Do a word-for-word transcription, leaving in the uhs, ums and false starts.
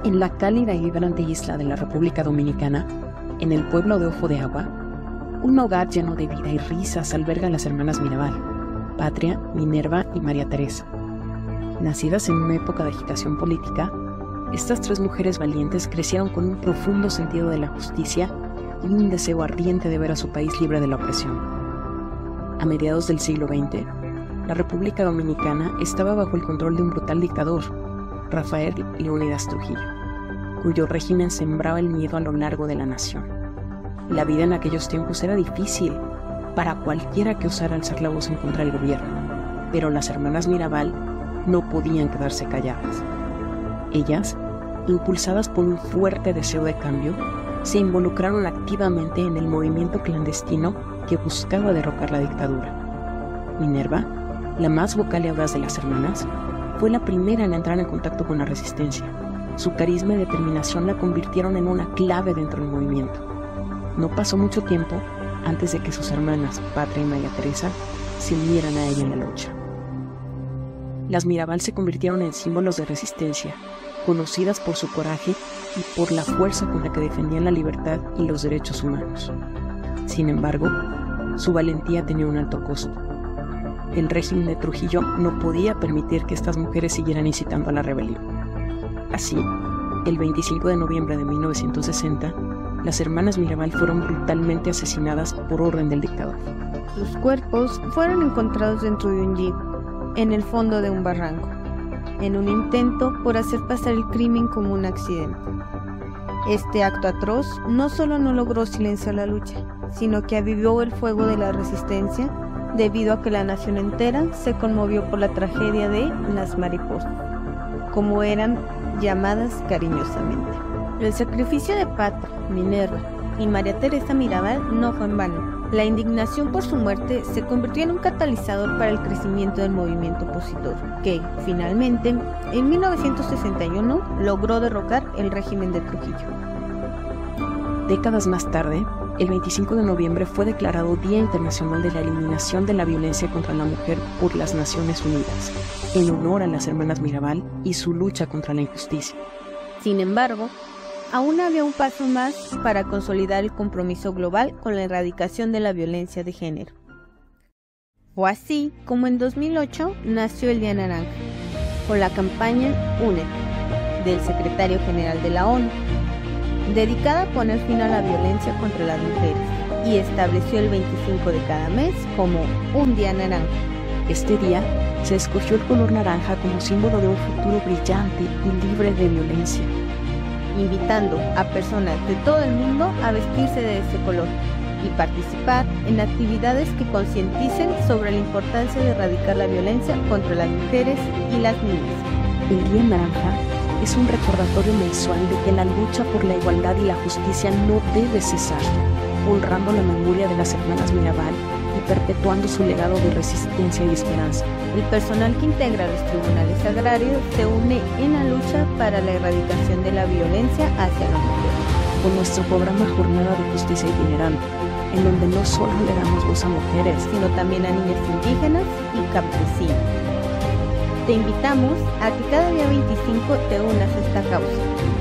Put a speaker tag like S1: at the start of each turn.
S1: En la cálida y vibrante isla de la República Dominicana, en el pueblo de Ojo de Agua, un hogar lleno de vida y risas alberga a las hermanas Mirabal, Patria, Minerva y María Teresa. Nacidas en una época de agitación política, estas tres mujeres valientes crecieron con un profundo sentido de la justicia y un deseo ardiente de ver a su país libre de la opresión. A mediados del siglo veinte, la República Dominicana estaba bajo el control de un brutal dictador, Rafael Leónidas Trujillo, cuyo régimen sembraba el miedo a lo largo de la nación. La vida en aquellos tiempos era difícil para cualquiera que osara alzar la voz en contra del gobierno, pero las hermanas Mirabal no podían quedarse calladas. Ellas, impulsadas por un fuerte deseo de cambio, se involucraron activamente en el movimiento clandestino que buscaba derrocar la dictadura. Minerva, la más vocal y audaz de las hermanas, fue la primera en entrar en contacto con la resistencia. Su carisma y determinación la convirtieron en una clave dentro del movimiento. No pasó mucho tiempo antes de que sus hermanas, Patria y María Teresa, se unieran a ella en la lucha. Las Mirabal se convirtieron en símbolos de resistencia, conocidas por su coraje y por la fuerza con la que defendían la libertad y los derechos humanos. Sin embargo, su valentía tenía un alto costo. El régimen de Trujillo no podía permitir que estas mujeres siguieran incitando a la rebelión. Así, el veinticinco de noviembre de mil novecientos sesenta, las hermanas Mirabal fueron brutalmente asesinadas por orden del dictador.
S2: Sus cuerpos fueron encontrados dentro de un jeep, en el fondo de un barranco, en un intento por hacer pasar el crimen como un accidente. Este acto atroz no solo no logró silenciar la lucha, sino que avivó el fuego de la resistencia debido a que la nación entera se conmovió por la tragedia de las mariposas, como eran llamadas cariñosamente. El sacrificio de Patria, Minerva y María Teresa Mirabal no fue en vano. La indignación por su muerte se convirtió en un catalizador para el crecimiento del movimiento opositor, que, finalmente, en mil novecientos sesenta y uno logró derrocar el régimen de Trujillo.
S1: Décadas más tarde, el veinticinco de noviembre fue declarado Día Internacional de la Eliminación de la Violencia contra la Mujer por las Naciones Unidas, en honor a las hermanas Mirabal y su lucha contra la injusticia.
S2: Sin embargo, aún había un paso más para consolidar el compromiso global con la erradicación de la violencia de género. Fue así como en dos mil ocho nació el Día Naranja, con la campaña Únete, del secretario general de la ONU, dedicada a poner fin a la violencia contra las mujeres, y estableció el veinticinco de cada mes como un Día Naranja.
S1: Este día se escogió el color naranja como símbolo de un futuro brillante y libre de violencia,
S2: invitando a personas de todo el mundo a vestirse de ese color y participar en actividades que concienticen sobre la importancia de erradicar la violencia contra las mujeres y las niñas.
S1: El Día Naranja es un recordatorio mensual de que la lucha por la igualdad y la justicia no debe cesar, honrando la memoria de las hermanas Mirabal y perpetuando su legado de resistencia y esperanza.
S2: El personal que integra los tribunales agrarios se une en la lucha para la erradicación de la violencia hacia la mujer.
S1: Con nuestro programa Jornada de Justicia Itinerante, en donde no solo le damos voz a mujeres,
S2: sino también a niñas indígenas y campesinas. Te invitamos a que cada día veinticinco te unas a esta causa.